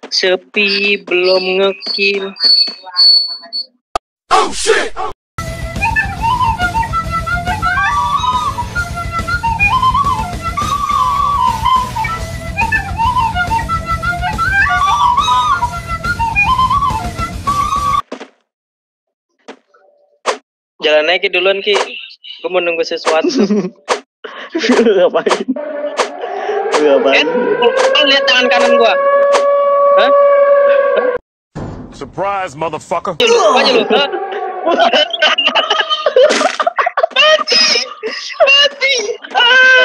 Sepi belum ngekill. Oh shit! Jalan aja duluan Ki. Gue mau nunggu sesuatu. Ngapain? Ngapain? Lihat tangan kanan gua. Hah? Surprise, motherfucker! Aja lu. Mati.